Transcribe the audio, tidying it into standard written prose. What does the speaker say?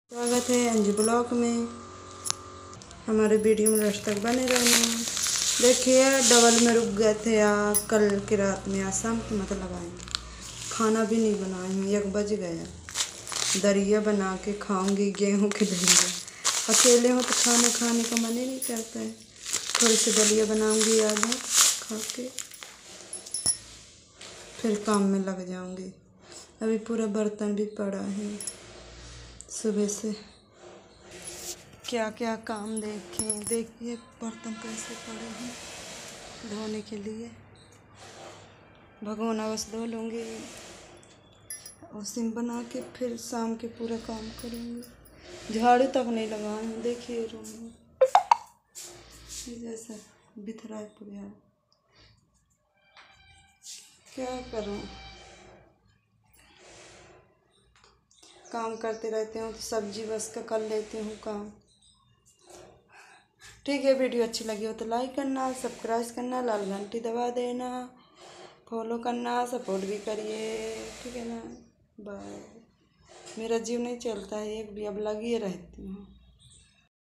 स्वागत है अंजू ब्लॉग में। हमारे वीडियो में लास्ट तक बने रहना। देखिए डबल में रुक गए थे कल की रात में। आज शाम की मतलब आएंगे। खाना भी नहीं बनाए हैं, 1 बज गया। दरिया बना के खाऊंगी, गेहूं की दरिया। अकेले हो तो खाने का मन ही नहीं करता है। थोड़ी सी दलिया बनाऊंगी आधा खा के, फिर काम में लग जाऊंगी। अभी पूरा बर्तन भी पड़ा है। सुबह से क्या क्या काम देखें। देखिए बर्तन कैसे पड़े हैं धोने के लिए। भगोना बस धो लूँगी, उसी बना के फिर शाम के पूरा काम करूँगी। झाड़ू तक नहीं लगाए हैं। देखिए रूम में जैसा बिखरा है पूरा। क्या करूँ, काम करते रहते हूँ तो सब्जी बस का कर लेती हूँ काम। ठीक है, वीडियो अच्छी लगी हो तो लाइक करना, सब्सक्राइब करना, लाल घंटी दबा देना, फॉलो करना, सपोर्ट भी करिए। ठीक है ना, बाय। मेरा जीव नहीं चलता है एक भी, अब लगी रहती हूँ।